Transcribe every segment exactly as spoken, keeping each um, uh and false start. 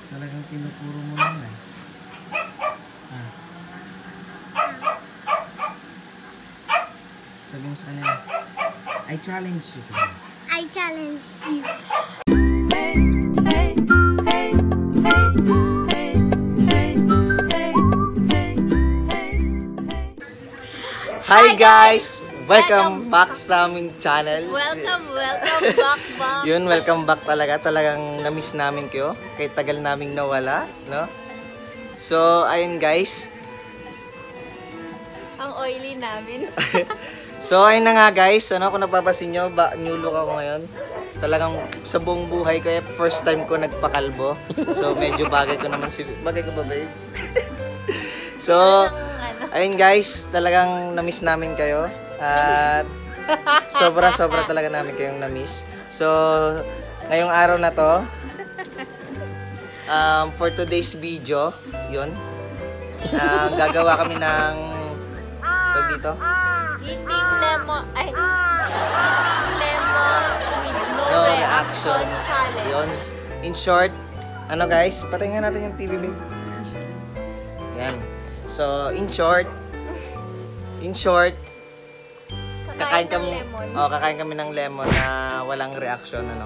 Talagang tinuturo mo lang eh. Ah. Sabi mo sa kanya, I challenge you. Sabi mo. I challenge you. Hi guys! Welcome back sa aming channel. Welcome, welcome back, back. Yun, welcome back talaga. Talagang na-miss namin kayo. Kahit tagal naming nawala, no? So, ayun guys. Ang oily namin. So, ayun na nga guys. Ano, kung napapasin nyo, ba, new look ako ngayon. Talagang sa buong buhay ko, eh, first time ko nagpakalbo. So, medyo bagay ko naman si... Bagay ko ba, babe? So, ayun guys, talagang na-miss namin kayo. At sobra-sobra talaga namin kayong na-miss. So, ngayong araw na to, um, for today's video, yun, uh, gagawa kami ng, ito dito, Eating lemon, ay, eating lemon with no, no reaction reaction challenge. Yun, in short, ano guys, patingin natin yung T V, babe. Yan. So, in short, in short, kakain kami, oh, kakain kami ng lemon na walang reaction, ano.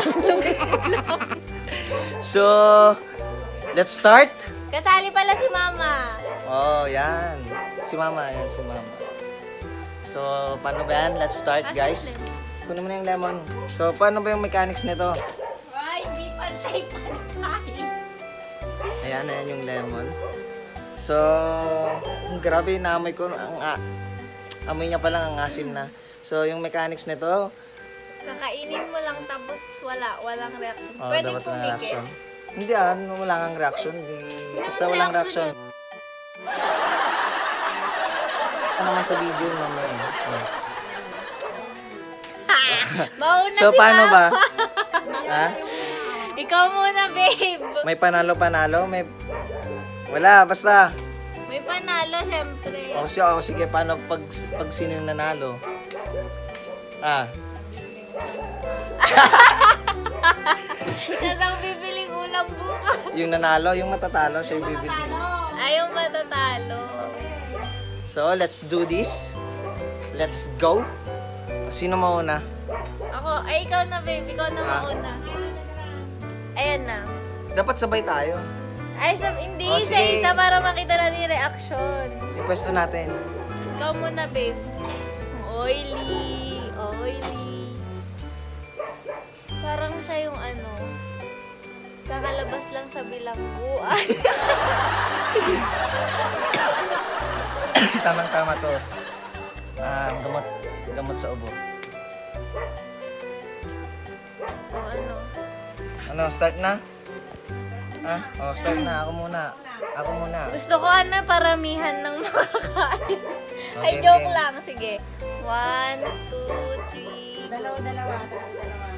So, let's start. Kasali pala si Mama. Oh, yan. Si Mama, yan si Mama. So, paano ba yan? Let's start, guys. Kunin mo na yung lemon. So, paano ba yung mechanics nito? Ay, hindi pantay-pantay. Ayan, ayan yung lemon. So, grabe, naamoy ko. Ang, ah, amoy niya pa lang, ang asim na. So, yung mechanics nito, Kakainin mo lang tapos wala, walang reaction. oh, Pwede dapat walang pumikit. reaction. Hindi ah, wala kang reaction. Hindi, basta walang reaction. Ano naman sa video naman eh. Oh. Mauna So, si paano Mama. ba? Ha? Ikaw muna, babe. May panalo-panalo? May... Wala, basta. May panalo, syempre. O siya, o sige, paano pag, pag sino yung nanalo? Ah. Siya nang bibiling ulam bukas. Yung nanalo, yung matatalo, siya yung bibili. Ayaw matatalo. So, let's do this. Let's go. Sino mauna? Ako, ay ikaw na, babe. Ikaw na Ah. mauna. Ayan na. Dapat sabay tayo. Ay, sa, hindi. Oh, sige. Isa-isa para makita natin yung reaction. Ipwesto natin. Ikaw muna, babe. Oily. Oily. Parang siya yung ano, kakalabas lang sa bilangguan. Tamang-tama to. Um, gamot. Gamot sa ubo. O ano? Ano, start na? Ah, oh, start na. Ako muna. Ako muna. Gusto ko ano, paramihan ng makakain. Ay, Okay, joke game. lang. Sige. One, two, three. Dalawa, dalawa. Dalawa.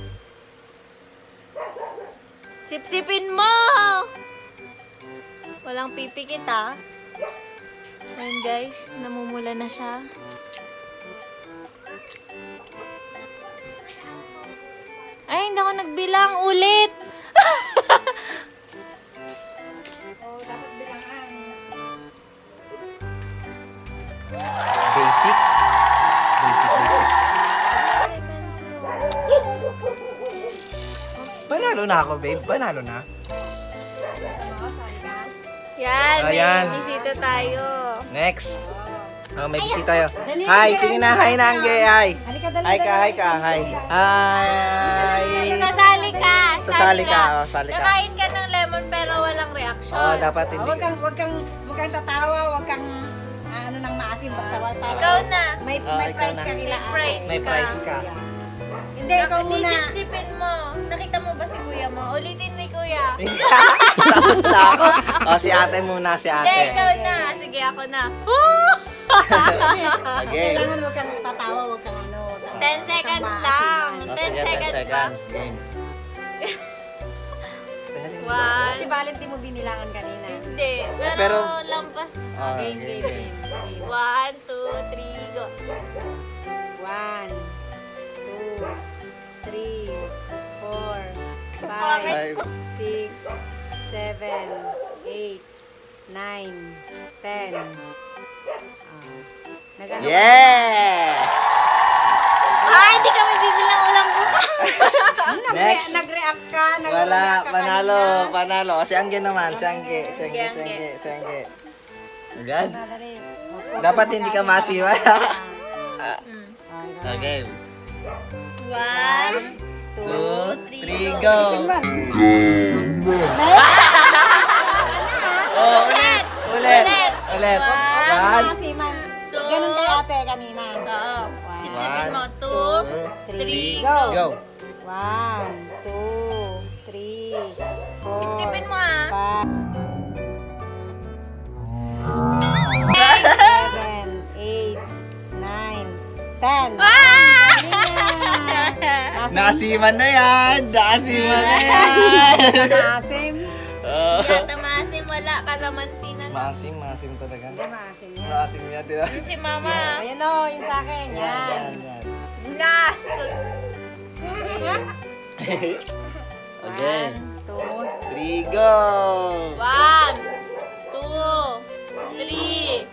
Sipsipin mo! Walang pipikit ah. Ayan guys, namumula na siya. Ay, hindi ako nagbilang ulit! Oh, dapat bilangan. Basic. Basic, basic. Panalo na ako, babe. Panalo na. Yan, may Ayan. bisita tayo. Next. Oh, may bisita tayo. Hi, sige na. Hi na, Angge. Hi. Halika, dali, Hi ka, hi ka. Hi. Hi. Sasali ka! Sasali ka, oh, sali ka. Kakain ka ng lemon pero walang reaction. Oh, dapat Oh, hindi. wag kang, wag kang, wag kang tatawa, wag kang, ah, ano nang maasim, basta wag para. Ikaw na. May, Oh, may ikaw price na. ka kila. May price. May price ka. Hindi, ikaw muna. Sisip-sipin mo. Nakita mo ba si kuya mo? Ulitin mo yung kuya. Tapos na ako. Oh, si ate muna, si Hindi, ate. ikaw na. Sige, ako na. Okay. Kailangan wag kang tatawa, wag kang ano. wag kang- ten wag seconds kang lang. Oh, maasim. sige, ten ten seconds seconds. Game. One. Si Valentine mo binilangan kanina. Hindi. Pero, pero- lampas. Oh, Game, game, game, game. game, game. One, two, three, go. One, two, three, four, five, Five, six, seven, eight, nine, ten. Nag-ano Yeah! Ah, hindi kami bibilang ulang bukas. Next. Nag-react ka. nag- Wala, nag-react ka panalo, kanina. panalo. Si Angge naman, si Angge, si Angge, si Angge. Angge, si Angge. Agad. Dali. Dapat hindi ka masiwa. Mm. Okay. One, Two, three, three, go. go. Oh, ulit. Ulit. Ulit. Ulit. One. One. Masiman. Two. Ganun kay ate kanina. Oo. One, Sipsipin mo. One, Two, two, three, go. Go. One, two, three, four, Sipsipin mo ah. five, seven, eight, nine, ten. Ah! Nasiman na yan. Nasiman na yan. Maasim. Oh. Yata maasim, wala kalamansi na lang. Masim, masim talaga. Hindi maasim yan. Masim yan, diba? Yun si mama. Ayan o, yun sa akin. Yan, Yan. yan, yan. Last. Again. One, two, Three, go. One, two, three.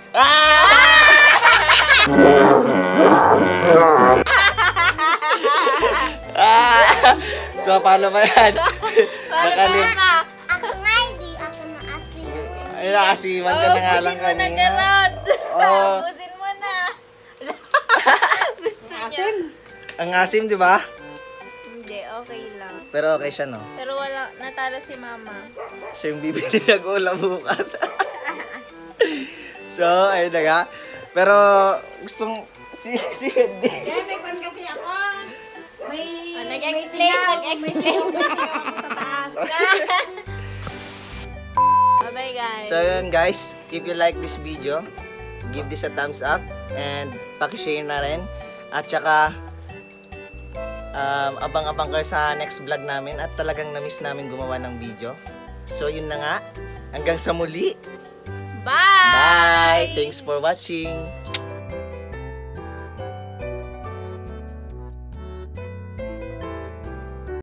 Ah! So, paano ba yan? Paano Nakalim. mama? Ako nga, hindi ako naasin. Ay, nakasiman ka na nga lang Ubusin mo na, kanina. Garot. Oo. Ubusin mo na. Gusto niya. asim. Ang asim, di ba? Hindi, okay lang. Pero okay siya, no? Pero wala, natalo si mama. Siya yung bibili ng ulam bukas. So, ayun na nga. Pero, gustong si, si Wendy. Kaya may kwan kasi ako. May... Oh, nag-explain, may sigaw, nag-explain. may sigaw ako sa taas. Bye-bye, guys. So, yun guys. If you like this video, give this a thumbs up. And, pakishare na rin. At saka, um, abang-abang kayo sa next vlog namin. At talagang na-miss namin gumawa ng video. So, yun na nga. Hanggang sa muli. Bye! Bye! Thanks for watching.